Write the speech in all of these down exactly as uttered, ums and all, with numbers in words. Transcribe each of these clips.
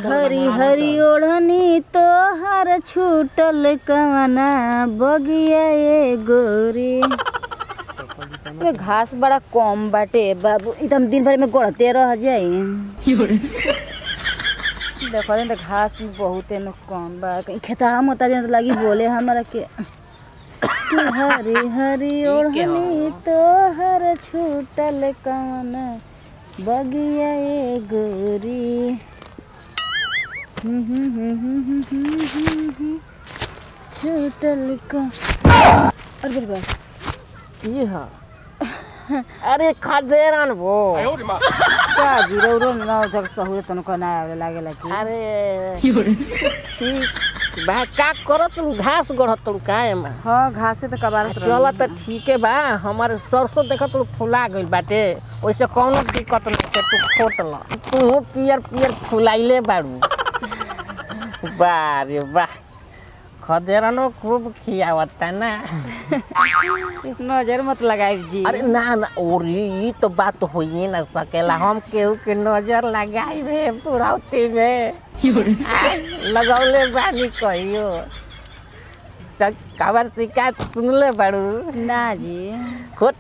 हरी हरी ओढ़नी तो हर छूटल कवना बगिया ए गोरी। ये घास बड़ा कम बाटे बाबू, एकदम दिन भर में गड़ते रह जाई। देखो तो घास में बहुत है कम बा, कहीं खेता मता जन लगी बोले हमारा के हरी हरी ओढ़नी तो हर छूटल कवना बगिया ए गोरी। छूटल का अरे बस ये हां अरे खदेरन वो का जीरो रो ना जग सहूलियत न को ना आवे लागेला कि अरे ठीक बा का करत घास गढ़त तू काए में। हां घास से तो कबारत चला त ठीक है बा, हमारे सरसों देखत तू फुला गइल बाटे, ओइसे कोनो दिक्कत नहीं के तू फोटल तू पियर पियर फुलाइले बाड़ू। बारे वाह खदेरनो खूब खियावता ना। नजर मत लगाई जी। अरे ना ना और ये तो बात हो ही ना सकेला, हम केहू के नजर लगाई रे बुढ़ाउती में लगौले बानी कहियो सब काबर शिकायत सुनले बाड़ू ना जी। खोट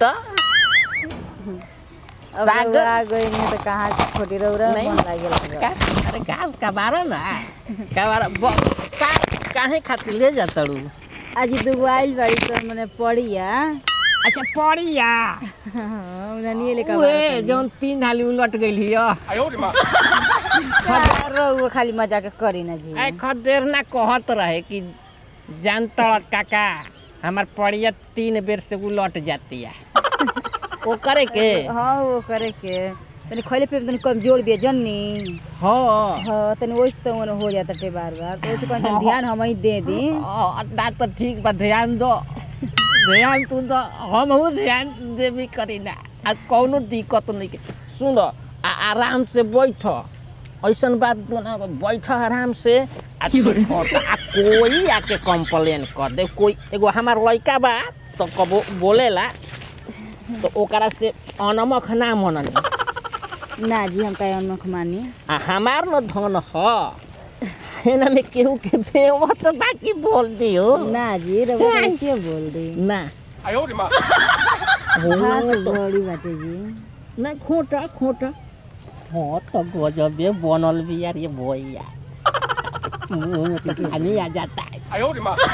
सागर आ गई नहीं तो कहां से छोटी रौरा मन लागेला। अरे घास का बारा ना का बारा का काहे खातिर ले जातड़ू। आज दुगो आइल बाड़ी तो मने पड़िया। अच्छा पड़िया हां उनानी ले का ओए जोन तीन हाली उलट गइल हियो। आयो रे मां खदेर खाली मजाक करी ना जी। ए खदेर ना कहत रहे कि जानता काका हमार पड़िया तीन बेर से उलट जाती है। ओ करे के हां वो करे के तनी खइले पे तनी कमजोर बे जन्नी। हां हां तनी ओइस तो मन हो जाता टे बार बार, तो ओइसे कौन ध्यान हम ही दे दी। अड्डा तो ठीक बा, ध्यान दो ध्यान तू तो हम हो ध्यान देबी करी ना। आ कोनो दिक्कत नहीं के सुन आ आराम से बैठ, ऐसन बात बना बैठ आराम से। आ कोई आके कंप्लेन कर दे, कोई एगो हमार लड़का बा तो कबो बोलेला तो ओकरा से अनमख ना मननी ना जी। हम का अनमख मानी आ हमार न धन ह एना में केहू के बेवा तो बाकी बोल दियो ना जी। रवा के बोल दी ना। आयो रे मां घास बड़ी बाटे जी ना खोटा खोटा हां तो गजबे बनल भी यार ये भैया पानी आ जाता है। आयो रे मां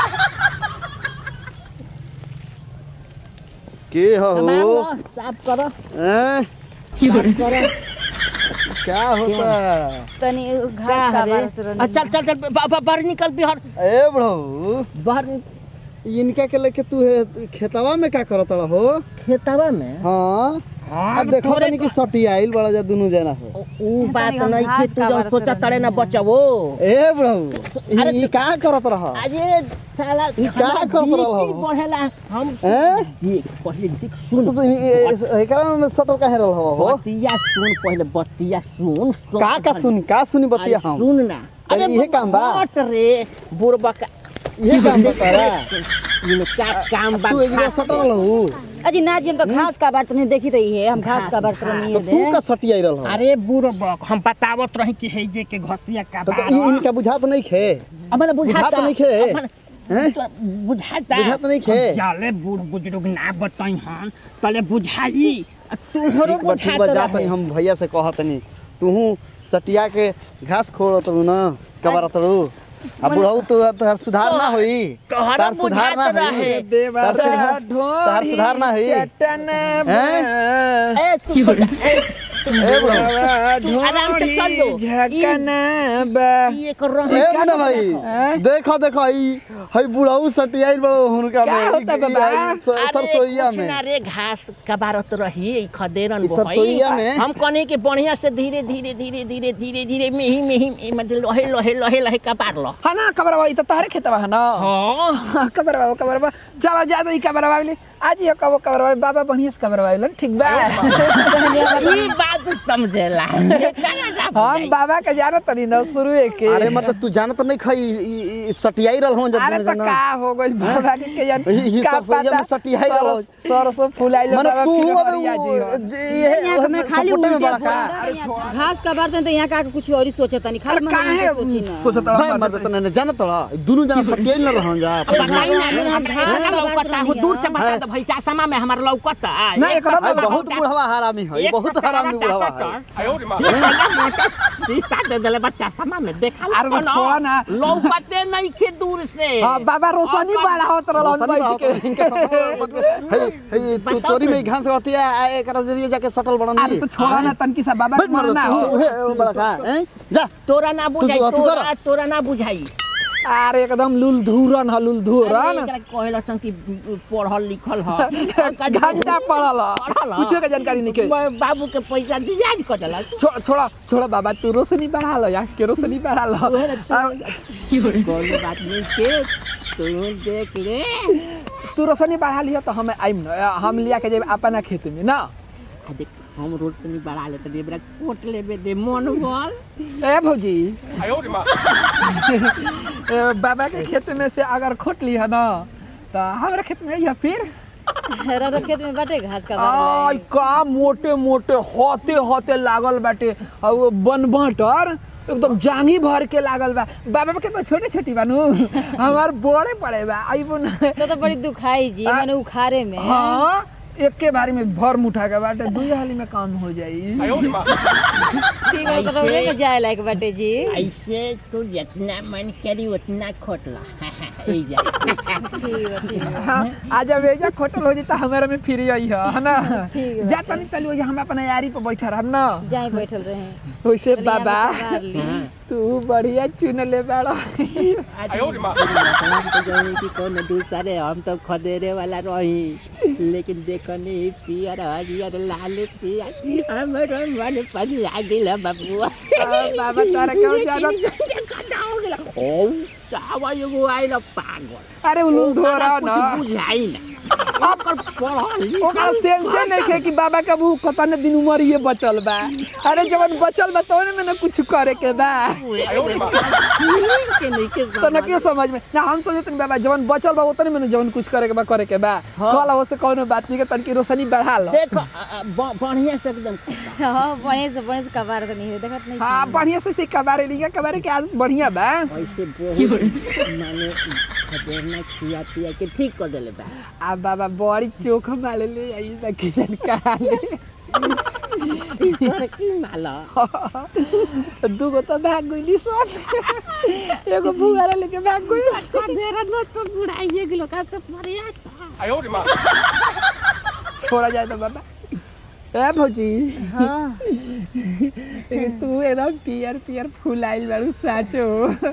के हो साफ करो हैं साफ करो क्या होता तनी घास का बारत रही। चल चल चल बाहर निकल बिहार। ए बड़ो बाहर इनका के लेके तू है खेतवा में का करत हो। खेतवा में हां अब देखो तनी कि सटी आइल बड़ा जा दोनों जना हो। ऊ बात नहीं खे तू जब सोचा तड़े ना बचबो। ए बड़ो ई का करत रह। अरे साला ई का करत रह पढ़ेला हम हैं देख पहले देख सुन तो एकरा में सटल काहे रहल हो। बतिया सुन पहले बतिया सुन का का सुनी का सुनी बतिया हम सुन ना। अरे ये काम बा हट रे बुरबा का ये काम बतारा ये क्या काम बा। तू एकरा सटल हो। अजी ना जी हम तो घास का बारत नहीं देखी रही है, हम घास का बारत नहीं तो दे। तू का सटी आइल हो। अरे बुरबा हम बतावत रही कि हे जे के घसिया का तो इनका बुझात नहीं खे। हमने बुझाता नहीं खे हैं बुझाता बुझात नहीं खे। जाले बूढ़ बुजुर्ग ना बताई हन तले बुझाई तोहरो ठीक बा ठीक बा जा तनी हम भैया से कहतनी तू सटिया के घास खोड़त रू ना कबारत रू। अब बुढ़ऊ तो तार सुधार ना होई तार सुधार ना होई तार सुधार तार सुधार ना होई हैं। ए तू ए बुढ़ऊ आराम से चल लो झकना बा ये कर रहा ए मुन्ना भाई देखो देखो ई हई बुढ़ऊ सटियाइल बड़ो हुनका में सरसोईया में। अरे घास कबारत रही खदेरन सरसोईया में हम कने के बढ़िया से धीरे धीरे धीरे धीरे धीरे धीरे मेही मेही मतलब लहे लहे लहे लहे कबार लो। हां ना कबरवा ई त तहरे खेतवा है ना। हां कबरवा कबरवा चला जा दो ई कबरवा ले आज ये कबो कबरवा बाबा बढ़िया से कबरवा ले ठीक बा। ई बात समझेला करा हम बाबा के जानत तनी न शुरू के अरे मतलब तू जानत नहीं खई सटियाई रहल हो जब अरे तो का हो गइल बाबा के के जान ई सब सही में सटियाई रहल सरसों फुलाइल माने बाबा तू फिर अब हरिया जी ये मैं खाली सपोर्टे में उल्टे बड़ा खा घास का बर्तन तो यहाँ का कुछ और ही सोचत नहीं खाली मन में काहे सोची ना सोचत भाई मर्द तने ने जानत रहा दोनों जना सटियाई न रहन जा बताई ना हमरा लौकता हो दूर से बता दो भाई चश्मा में हमार लौकता ना एकदम भाई बहुत बुढ़वा हरामी है बहुत हरामी बुढ़वा है रिश्ता दे देले बच्चा चश्मा में देखा अरे तो छोड़ा ना लौकते नहीं के दूर से हां बाबा रोशनी बड़ा होत रहल बैठ के इनके सब हे हे तू तोरी में घास होती है एकरा जरिए जाके सटल बनन अरे तो छोड़ा ना तनकी सा बाबा भाई मर्द ना हो तू हे बड़ा खा हैं जा तोरा ना बुझाई तू- तू तोरा कर। तोरा ना बुझाई अरे एकदम लुल धुरन ह लुल धुरन एकरा कहला सन कि पढ़ल लिखल ह घंटा पड़ल पढ़ल ह। कुछ के जानकारी नहीं के मैं बाबू के पैसा दिया कर देला छोड़ा छोड़ा छोड़ा बाबा तू रोशनी बढ़ा लो यार के रोशनी बढ़ा लो कोई बात नहीं के तू देख ले तू रोशनी बढ़ा लियो तो हम आइम न हम लिया के जेब अपना खेत में ना आ देख हम रोड पे नहीं बढ़ा लेते देबरा कोट लेबे दे मन बोल ए भौजी ए, बाबा के खेत में से अगर खोट ली है ना तो हमारे खेत में या फिर रो खेत में बाटे घास का आई का मोटे मोटे होते होते लागल बाटे और वो बनबटर एकदम जांगी भर के लागल बा बाबा के तो छोटे छोटी बानू हमार बड़े पड़े बा आई बुन तो तो बड़ी दुखाई जी मैंने उखारे में हाँ एक के बारी में भर मुठा के बाटे दुई हाली में काम हो जाई ठीक है तो रे के जाए लायक बाटे जी ऐसे तो जितना मन करी उतना खोटला ए जा ठीक है ठीक है हाँ, आज जब एजा खोटल हो जाता हमारे में फिर आई है ना ठीक है जा तनी तली हम अपना यारी पे बैठा रहब ना जाए बैठल रहे वैसे चलिए बाबा यहाँ पे उतार ली। तू बढ़िया चुन ले बाड़ा कि कौन दूसरे हम तो खदेरे वाला रही लेकिन देखने पियर हरियर लाल पियर हमर मन पर लागिल बाबू बाबा तारा क्यों जानत ओ चावा एगो आइल पागल अरे उलू धोरा ना बुझाई ना ओकर पढ़ल ओकर सेंसे नहीं खे कि बाबा का वो कतने दिन उम्र ये बचल बा अरे जवन बचल बा तोने में ना कुछ करे के बा के नहीं के तो ना क्यों समझ में ना हम समझते बाबा जवन बचल बा उतने में ना जवन कुछ करे के बा करे के बा कल हो से कोनो बात नहीं के तन की रोशनी बढ़ा लो देख बढ़िया से एकदम हां बढ़िया से बढ़िया से कबार तो नहीं देखत नहीं हाँ बढ़िया से से कबारे लिंगा कबारे के आदत बढ़िया बा ऐसे बहुत माने खदेरना खिया पिया के ठीक कर देले बा आ बाबा बड़ी चोख माले ले आई ना किचन का ले तोर की माला दुगो तो भाग गइली सन एगो भुगारा लेके भाग गइल खदेरा न तो बुढ़ाइए गेलो का तो परिया था छोड़ा जाए तो बाबा ए भौजी हां तू एकदम पियर पियर फूल आइल बारू साचो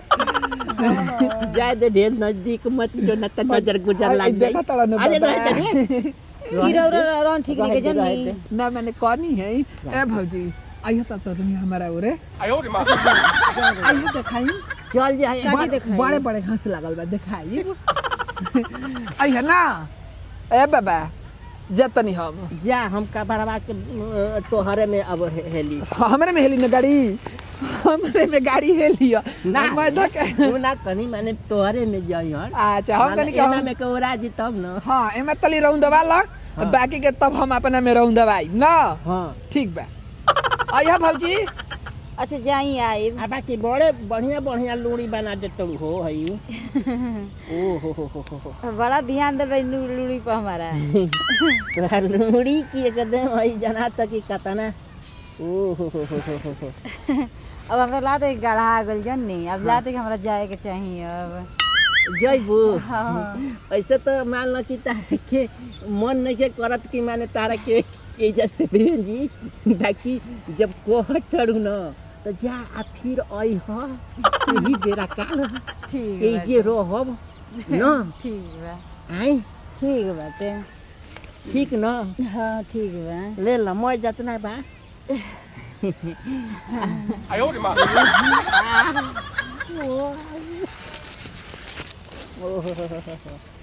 जाए दे ढेर नजदीक मत जो न त नजर गुजर लाग जाए देखा तोड़ा न अरे बाबा। रह दे हीरो रन ठीक नहीं के जन्नी ना मैंने कहनी है ए भौजी आइए तब तो दुनिया हमारा ओरे आइए दिखाई चल जाए काची दिखाई बड़े बड़े घास लागल बा दिखाई आइए ना ए बाबा जतनी हम जा हम का बरवा के अ, तोहरे में अब हे- हेली हमरे में हेली न गाड़ी हमरे में गाड़ी हेली ना मैं धक तू ना कनी माने तोहरे में जाई यार अच्छा हम कनी एना के में कोरा जी तब न हां एमे तली रहूं दबा ला बाकी के तब हम अपना में रहूं दवाई ना हां ठीक बा आइए भौजी अच्छा जाई आई आ बाकी बड़े बढ़िया बढ़िया लूड़ी बना देते हो हई ओ हो हो हो हो हो। बड़ा ध्यान दे भाई लूड़ी पर हमारा तोहर लूड़ी की एकदम हई जना तक की कतना ओ हो हो हो हो हो अब हमरा लाते गढ़ा गल जन्नी अब लाते के हमरा जाए के चाहिए अब जयबू हाँ। ऐसे तो मान लो कि तारा के मन नहीं के करत कि माने तारा के ये जैसे बहन जी बाकी जब कोहट चढ़ू न तो जा आ फिर आई हो यही बेरा काल ठीक ये बा जे रहब न ठीक बा आई ठीक बाटे ठीक न हाँ ठीक बा ले ल मैं जतना बा ओ